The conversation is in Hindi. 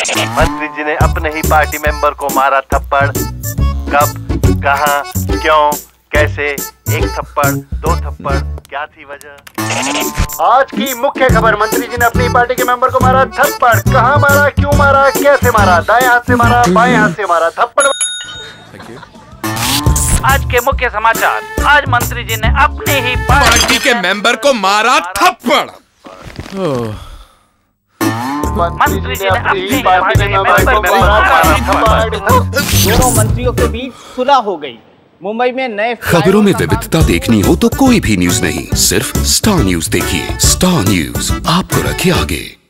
मंत्री जी ने अपने ही पार्टी मेंबर को मारा थप्पड़। कब, कहां, क्यों, कैसे, एक थप्पड़, दो थप्पड़, क्या थी वजह? आज की मुख्य खबर, मंत्री जी ने अपनी पार्टी के मेंबर को मारा थप्पड़। कहां मारा, क्यों मारा, कैसे मारा, दाएं हाथ से मारा, बाएं हाथ से मारा थप्पड़। आज के मुख्य समाचार, आज मंत्री जी ने अपने ही पार्टी के मेंबर को मारा थप्पड़। मंत्री जी ने अपनी ही पार्टी के मेंबर को मारा थप्पड़। दोनों मंत्रियों के बीच सुलह हो गई। मुंबई में नए खबरों में विविधता देखनी हो तो कोई भी न्यूज नहीं, सिर्फ स्टार न्यूज देखिए। स्टार न्यूज आपको रखे आगे।